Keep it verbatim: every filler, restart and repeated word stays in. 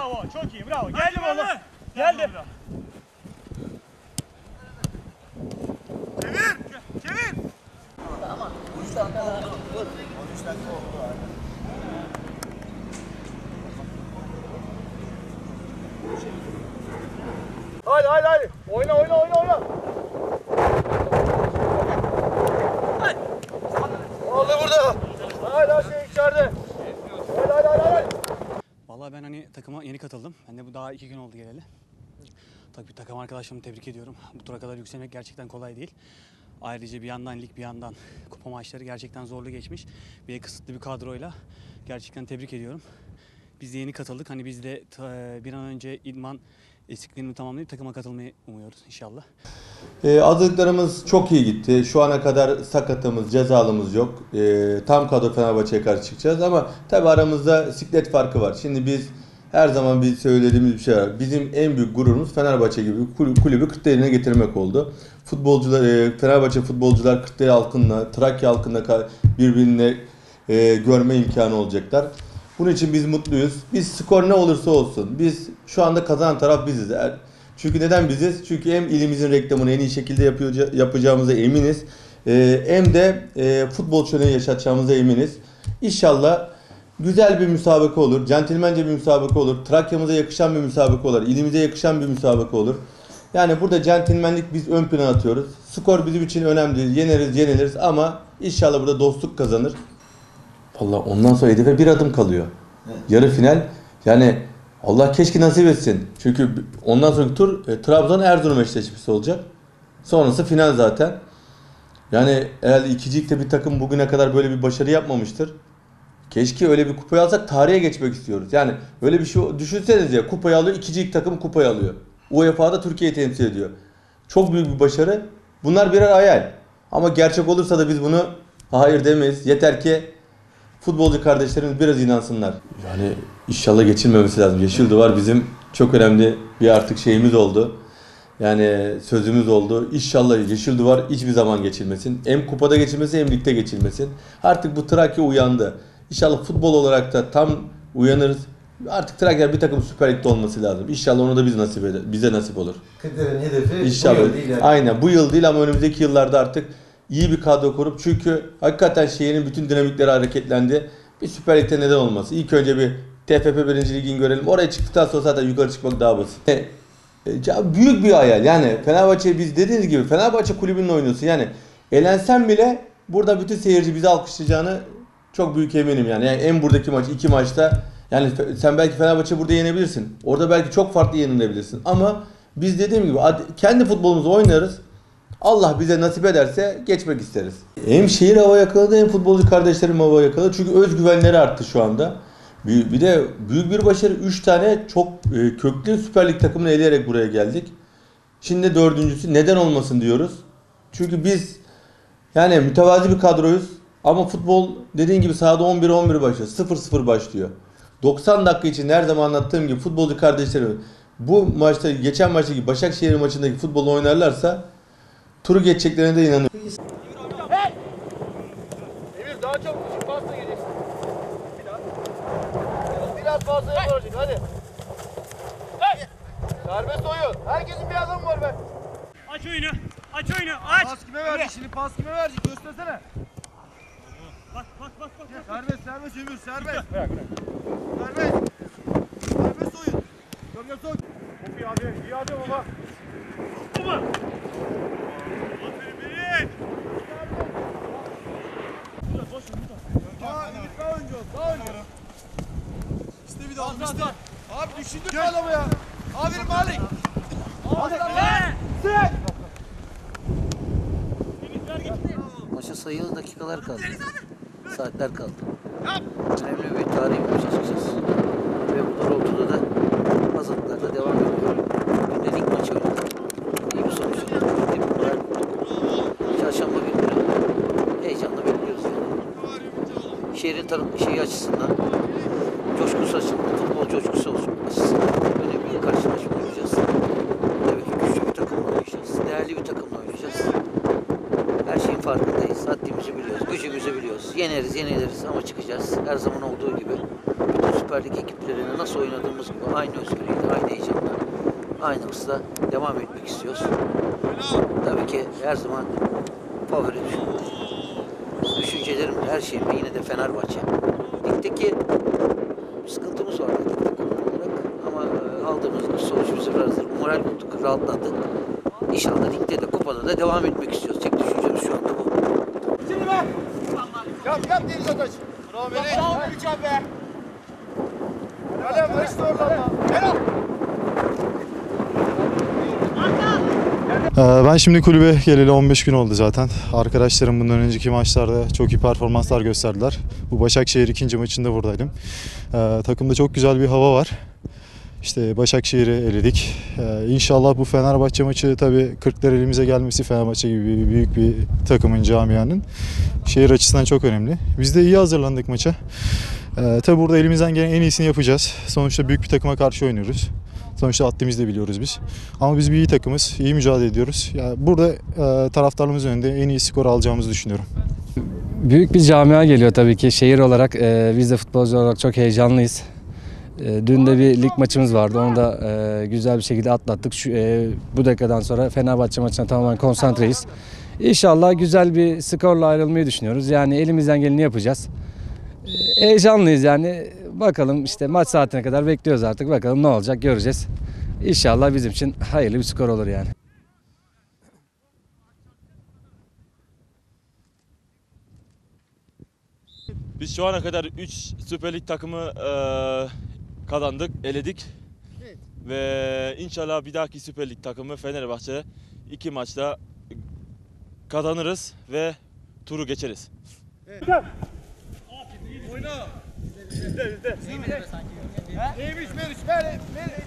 Bravo, çok iyi, bravo. Geldim oğlum. Geldim. Çevir, çevir. Tamam. üç dakika oldu. on üç dakika oldu. Haydi haydi haydi. Oyna oyna oyna oyna. Haydi. Oldu burada. Haydi her şey içeride. Haydi haydi haydi haydi. Vallahi ben hani takıma yeni katıldım. Ben de bu daha iki gün oldu geleli. Tabii takım arkadaşlarımı tebrik ediyorum. Bu tura kadar yükselmek gerçekten kolay değil. Ayrıca bir yandan lig bir yandan kupa maçları gerçekten zorlu geçmiş. Bir de kısıtlı bir kadroyla gerçekten tebrik ediyorum. Biz de yeni katıldık. Hani biz de bir an önce idman eksikliğini tamamlayıp takıma katılmayı umuyoruz inşallah. E, hazırlıklarımız çok iyi gitti. Şu ana kadar sakatımız, cezalımız yok. E, tam kadro Fenerbahçe'ye karşı çıkacağız ama tabii aramızda siklet farkı var. Şimdi biz her zaman bir söylediğimiz bir şey var. Bizim en büyük gururumuz Fenerbahçe gibi bir kulübü kırklarına getirmek oldu. Futbolcular, e, Fenerbahçe futbolcular kırklar halkında, Trakya halkında birbirini e, görme imkanı olacaklar. Bunun için biz mutluyuz. Biz skor ne olursa olsun. Biz şu anda kazanan taraf biziz. Çünkü neden biziz? Çünkü hem ilimizin reklamını en iyi şekilde yapıyor, yapacağımıza eminiz. Ee, hem de e, futbol şöleni yaşatacağımıza eminiz. İnşallah güzel bir müsabaka olur. Centilmence bir müsabaka olur. Trakya'mıza yakışan bir müsabaka olur. İlimize yakışan bir müsabaka olur. Yani burada centilmenlik biz ön plana atıyoruz. Skor bizim için önemli değil. Yeneriz, yeniliriz ama inşallah burada dostluk kazanır. Vallahi ondan sonra hedefe bir adım kalıyor. Evet. Yarı final. Yani Allah keşke nasip etsin. Çünkü ondan sonraki tur e, Trabzon-Erzurum eşleşmesi olacak. Sonrası final zaten. Yani herhalde ikincilikte bir takım bugüne kadar böyle bir başarı yapmamıştır. Keşke öyle bir kupayı alsak, tarihe geçmek istiyoruz. Yani öyle bir şey düşünseniz ya, kupayı alıyor, ikincilik takım kupayı alıyor. U E F A'da Türkiye'yi temsil ediyor. Çok büyük bir başarı. Bunlar birer hayal. Ama gerçek olursa da biz bunu hayır demeyiz. Yeter ki futbolcu kardeşlerimiz biraz inansınlar. Yani inşallah geçilmemesi lazım. Yeşil Duvar bizim çok önemli bir artık şeyimiz oldu. Yani sözümüz oldu. İnşallah Yeşil Duvar hiçbir zaman geçilmesin. Hem kupada geçilmesin hem ligde geçilmesin. Artık bu Trakya uyandı. İnşallah futbol olarak da tam uyanırız. Artık Trakya bir takım Süper Lig'de olması lazım. İnşallah onu da biz nasip eder, bize nasip olur. Kıdır'ın hedefi İnşallah. bu yıl değil yani. Aynen bu yıl değil ama önümüzdeki yıllarda artık iyi bir kadro kurup, çünkü hakikaten şehrin bütün dinamikleri hareketlendi. Bir Süper Lig'de neden olması? İlk önce bir T F F birinci Lig'ini görelim. Oraya çıktıktan sonra zaten yukarı çıkmak daha basit. E, e, büyük bir hayal. Yani Fenerbahçe, biz dediğiniz gibi Fenerbahçe kulübünün oynuyorsun. Yani elensen bile burada bütün seyirci bizi alkışlayacağını çok büyük eminim yani. Yani en buradaki maç, iki maçta yani sen belki Fenerbahçe burada yenebilirsin. Orada belki çok farklı yenilebilirsin. Ama biz dediğim gibi kendi futbolumuzu oynarız. Allah bize nasip ederse geçmek isteriz. Hem şehir hava yakaladı hem futbolcu kardeşlerim hava yakaladı. Çünkü özgüvenleri arttı şu anda. Bir, bir de büyük bir başarı. üç tane çok e, köklü Süper Lig takımını eleyerek buraya geldik. Şimdi dördüncüsü neden olmasın diyoruz. Çünkü biz yani mütevazi bir kadroyuz. Ama futbol dediğin gibi sahada on bir on bir başlıyor. sıfır sıfır başlıyor. doksan dakika için her zaman anlattığım gibi futbolcu kardeşlerim bu maçta, geçen maçtaki Başakşehir maçındaki futbolu oynarlarsa turu geçeceklerine de inanıyorum. Hey! Emir daha çok pasta geleceksin. Bir daha. Biraz fazla yapacak hadi. Hey! Serbest oyun. Herkesin bir adamı var be. Aç oyunu. Aç oyunu. Aç. Pas kime verecek şimdi? Pas kime verecek? Göstersene. Bak bak bak bak. Serbest serbest Emir serbest. Bırak bırak. Serbest. Serbest oyun. Gel gel sok. Çok iyi abi. İyi abi baba. Baba. Aferin Berit. Burada boş burada. Aa, Ümit daha önce ol. Daha önce. İşte bir daha. İşte. Abi düşündük bu adamı ya. Aferin Malik. Hadi lan. Sen. Maça sayılı dakikalar kaldı. Saatler kaldı. Önemli bir tarihi bir maça çıkacağız. Ve bu doğrultuda da hazırlıklarda devam ediyor. Günde lig maçı oynadık. İyi bir sonuç aldık. İyi bir moral bulduk. Çarşamba günü heyecanla bekliyoruz. Yani. Şehrin tarım şeyi açısından, coşkusu açısından, futbol coşkusu açısından önemli bir karşılaşma oynayacağız. Tabii ki güçlü bir takımla oynayacağız. Değerli bir takımla oynayacağız. Her şeyin farkındayız. Haddimizi biliyoruz, gücümüzü biliyoruz. Yeneriz, yeniliriz ama çıkacağız. Her zaman olduğu gibi bütün Süper Süper Lig ekiplerine nasıl oynadığımız gibi aynı özgürlükle, aynı heyecanla, aynı hırsla devam etmek istiyoruz. Tabii ki her zaman favori düşüncelerim, her şeyim yine de Fenerbahçe. Ligdeki sıkıntımız vardı ligde konu olarak ama aldığımız sonuç bizi biraz moral bulduk, rahatladık. İnşallah ligde de kupada da devam etmek istiyoruz. Tek düşüncemiz şu anda bu. Şimdi be. Yap yap Deniz Ataç. Bravo Melih. Bravo Melih be. Hadi hiç zorlanma. Helal. Ben şimdi kulübe geleli on beş gün oldu zaten. Arkadaşlarım bundan önceki maçlarda çok iyi performanslar gösterdiler. Bu Başakşehir ikinci maçında buradaydım. Ee, takımda çok güzel bir hava var. İşte Başakşehir'i eledik. Ee, İnşallah bu Fenerbahçe maçı tabii kırklar elimize gelmesi Fenerbahçe gibi büyük bir takımın, camianın şehir açısından çok önemli. Biz de iyi hazırlandık maça. Ee, tabii burada elimizden gelen en iyisini yapacağız. Sonuçta büyük bir takıma karşı oynuyoruz. Sonuçta haddimizi de biliyoruz biz. Ama biz bir iyi takımız, iyi mücadele ediyoruz. Yani burada e, taraftarlarımızın önünde en iyi skor alacağımızı düşünüyorum. Büyük bir camia geliyor tabii ki. Şehir olarak e, biz de futbolcu olarak çok heyecanlıyız. E, dün de bir lig maçımız vardı. Onu da e, güzel bir şekilde atlattık. Şu, e, bu dakikadan sonra Fenerbahçe maçına tamamen konsantreyiz. İnşallah güzel bir skorla ayrılmayı düşünüyoruz. Yani elimizden geleni yapacağız. E, heyecanlıyız yani. Bakalım işte maç saatine kadar bekliyoruz artık. Bakalım ne olacak göreceğiz. İnşallah bizim için hayırlı bir skor olur yani. Biz şu ana kadar üç Süper Lig takımı e, kazandık, eledik. Evet. Ve inşallah bir dahaki Süper Lig takımı Fenerbahçe iki maçta kazanırız ve turu geçeriz. Evet. Oyna. Bizde bizde. Neymiş Meriç? Meriç.